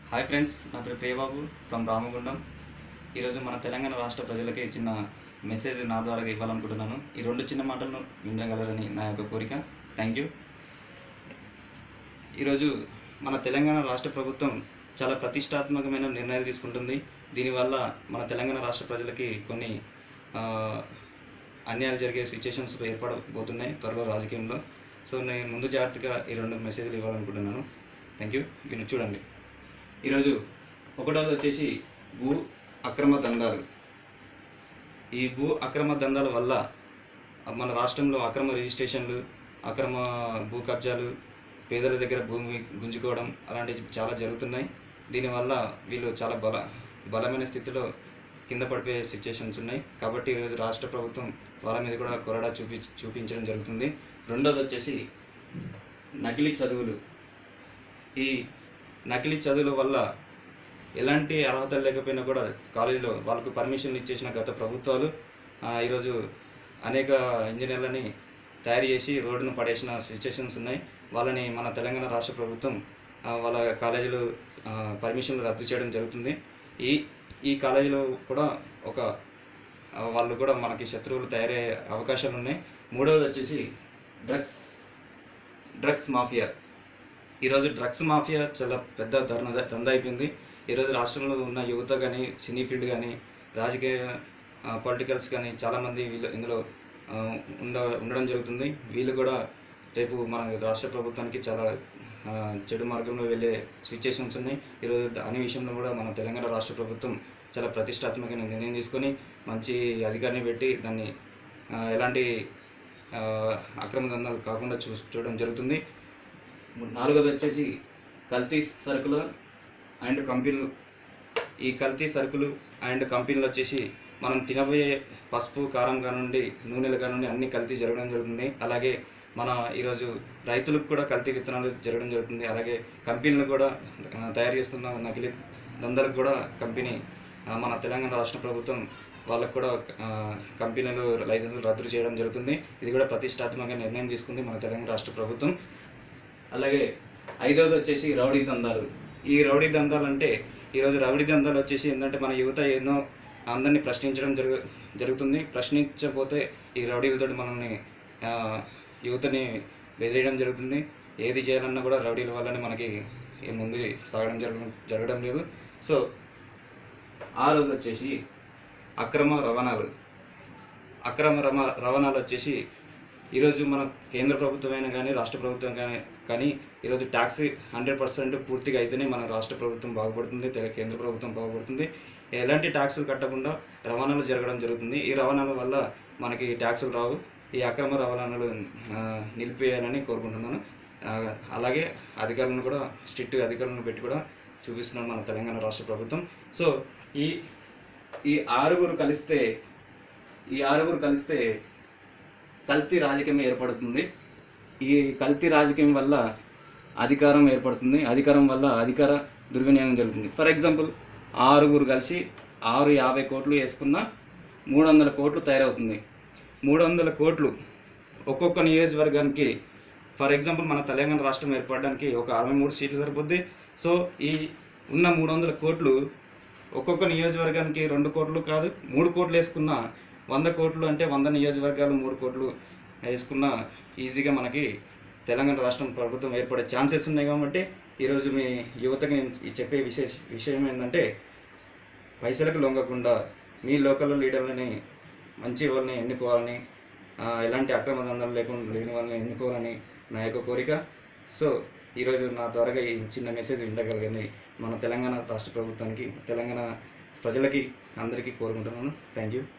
Hi friends, నా పేరు ప్రియబాబు from Ramagundam. ఈరోజు మన తెలంగాణ రాష్ట్ర ప్రజలకి చిన్న మెసేజ్ నా ద్వారా ఇవ్వాలనుకుంటున్నాను. ఈ రెండు చిన్న మాటలను వినగలరని నా యొక్క కోరిక. Thank you. ఈరోజు మన తెలంగాణ రాష్ట్ర ప్రభుత్వం చాలా ప్రతిష్టాత్మకమైన నిర్ణయాలు తీసుకుంటుంది. దీనివల్ల మన తెలంగాణ రాష్ట్ర ప్రజలకి కొన్ని అన్యాయాలు జరిగే సిచ్యుయేషన్స్ ఏర్పడబోతున్నాయి త్వరలో రాజకీయంలో. సో నేను ముందు జాగ్రత్తగా ఈ రెండు మెసేజ్లు ఇవ్వాలనుకుంటున్నాను. Thank you. చూడండి. ఈరోజు ఒకటోది వచ్చేసి భూ అక్రమ దందాలు. ఈ భూ అక్రమ దందాల వల్ల మన రాష్ట్రంలో అక్రమ రిజిస్ట్రేషన్లు, అక్రమ భూ కబ్జాలు, పేదల దగ్గర భూమి గుంజుకోవడం అలాంటివి చాలా జరుగుతున్నాయి. దీనివల్ల వీళ్ళు చాలా బలమైన స్థితిలో కింద పడిపోయే సిచ్యుయేషన్స్ ఉన్నాయి. కాబట్టి ఈరోజు రాష్ట్ర ప్రభుత్వం వాళ్ళ మీద కూడా కొరడా చూపించడం జరుగుతుంది. రెండోది వచ్చేసి నకిలీ చదువులు. ఈ నకిలీ చదువుల వల్ల ఎలాంటి అర్హతలు లేకపోయినా కూడా కాలేజీలో వాళ్ళకు పర్మిషన్లు ఇచ్చేసిన గత ప్రభుత్వాలు ఈరోజు అనేక ఇంజనీర్లని తయారు చేసి రోడ్డును పడేసిన సిచ్యుయేషన్స్ ఉన్నాయి. వాళ్ళని మన తెలంగాణ రాష్ట్ర ప్రభుత్వం వాళ్ళ కాలేజీలు పర్మిషన్లు రద్దు చేయడం జరుగుతుంది. ఈ కాలేజీలో కూడా వాళ్ళు కూడా మనకి శత్రువులు తయారయ్యే అవకాశాలు ఉన్నాయి. మూడవది వచ్చేసి డ్రగ్స్ మాఫియా. ఈరోజు డ్రగ్స్ మాఫియా చాలా పెద్ద దందా అయిపోయింది. ఈరోజు రాష్ట్రంలో ఉన్న యువత కానీ, సినీ ఫీల్డ్ కానీ, రాజకీయ పొలిటికల్స్ కానీ చాలామంది ఇందులో ఉండడం జరుగుతుంది. వీళ్ళు కూడా రేపు మన రాష్ట్ర ప్రభుత్వానికి చాలా చెడు మార్గంలో వెళ్ళే సిచ్యుయేషన్స్ ఉన్నాయి. ఈరోజు దాని విషయంలో కూడా మన తెలంగాణ రాష్ట్ర ప్రభుత్వం చాలా ప్రతిష్టాత్మకమైన నిర్ణయం తీసుకొని మంచి అధికారిని పెట్టి దాన్ని ఎలాంటి అక్రమ దందాలు కాకుండా చూడడం జరుగుతుంది. నాలుగోది వచ్చేసి కల్తీ సరుకులు అండ్ కంపెనీలు. ఈ కల్తీ సరుకులు అండ్ కంపెనీలు వచ్చేసి మనం తినబోయే పసుపు, కారం కానివ్వండి, నూనెలు కానివ్వండి అన్నీ కల్తీ జరగడం జరుగుతుంది. అలాగే మన ఈరోజు రైతులకు కూడా కల్తీ విత్తనాలు జరగడం జరుగుతుంది. అలాగే కంపెనీలు కూడా తయారు చేస్తున్న నకిలీ దందాలకు కూడా మన తెలంగాణ రాష్ట్ర ప్రభుత్వం వాళ్ళకు కూడా కంపెనీలు లైసెన్సులు రద్దు చేయడం జరుగుతుంది. ఇది కూడా ప్రతిష్టాత్మకంగా నిర్ణయం తీసుకుంది మన తెలంగాణ రాష్ట్ర ప్రభుత్వం. అలాగే ఐదవది వచ్చేసి రౌడీ దందాలు. ఈ రౌడీ దందాలు అంటే ఈరోజు రౌడీ దందాలు వచ్చేసి ఏంటంటే మన యువత ఎన్నో అందరినీ ప్రశ్నించడం జరుగుతుంది. ప్రశ్నించకపోతే ఈ రౌడీలతో మనల్ని యువతని బెదిరియడం జరుగుతుంది. ఏది చేయాలన్నా కూడా రౌడీల వల్లనే మనకి ముందు సాగడం జరగడం లేదు. సో ఆరోజు వచ్చేసి అక్రమ రవాణాలు. రవాణాలు వచ్చేసి ఈరోజు మన కేంద్ర ప్రభుత్వమైనా కానీ, రాష్ట్ర ప్రభుత్వం కానీ ఈరోజు ట్యాక్స్ 100% పూర్తిగా అయితేనే మన రాష్ట్ర ప్రభుత్వం బాగుపడుతుంది, కేంద్ర ప్రభుత్వం బాగుపడుతుంది. ఎలాంటి ట్యాక్సులు కట్టకుండా రవాణాలు జరగడం జరుగుతుంది. ఈ రవాణాల వల్ల మనకి ట్యాక్సులు రావు. ఈ అక్రమ రవాణాలు నిలిపేయాలని కోరుకుంటున్నాను. అలాగే అధికారులను కూడా స్ట్రిక్ట్ అధికారులను పెట్టి కూడా చూపిస్తున్నాను మన తెలంగాణ రాష్ట్ర ప్రభుత్వం. సో ఈ ఆరుగురు కలిస్తే కల్తీ రాజకీయం ఏర్పడుతుంది. ఈ కల్తీ రాజకీయం వల్ల అధికారం ఏర్పడుతుంది. అధికారం వల్ల అధికార దుర్వినియోగం జరుగుతుంది. ఫర్ ఎగ్జాంపుల్ 6 కలిసి 50 కోట్లు వేసుకున్న 300 కోట్లు తయారవుతుంది. 300 కోట్లు ఒక్కొక్క నియోజకవర్గానికి. ఫర్ ఎగ్జాంపుల్ మన తెలంగాణ రాష్ట్రం ఏర్పడడానికి ఒక 63 సీట్లు సరిపోద్ది. సో ఈ ఉన్న 300 కోట్లు ఒక్కొక్క నియోజకవర్గానికి 2 కోట్లు కాదు 3 కోట్లు వేసుకున్న 100 కోట్లు అంటే 100 నియోజకవర్గాలు 3 కోట్లు వేసుకున్న ఈజీగా మనకి తెలంగాణ రాష్ట్రం ప్రభుత్వం ఏర్పడే ఛాన్సెస్ ఉన్నాయి. కాబట్టి ఈరోజు మీ యువతకి నేను చెప్పే విషయం ఏంటంటే పైసలకు లొంగకుండా మీ లోకల్ లీడర్లని, మంచి వాళ్ళని ఎన్నుకోవాలని, ఎలాంటి అక్రమ దందాలు లేని వాళ్ళని ఎన్నుకోవాలని నా యొక్క కోరిక. సో ఈరోజు నా ద్వారా ఈ చిన్న మెసేజ్ వినగలిగని మన తెలంగాణ రాష్ట్ర ప్రభుత్వానికి, తెలంగాణ ప్రజలకి అందరికీ కోరుకుంటున్నాను. Thank you.